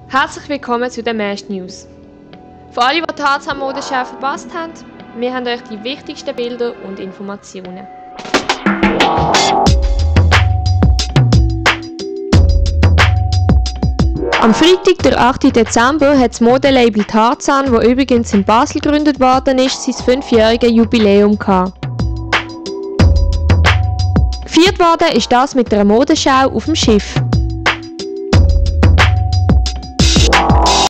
Herzlich willkommen zu den Mesh News. Für alle, die die Tarzan-Modenschau verpasst haben, wir haben euch die wichtigsten Bilder und Informationen. Am Freitag, der 8. Dezember, hat das Modelabel Tarzan, das übrigens in Basel gegründet worden ist, sein 5-jähriges Jubiläum gehabt. Gefeiert worden ist das mit einer Modenschau auf dem Schiff.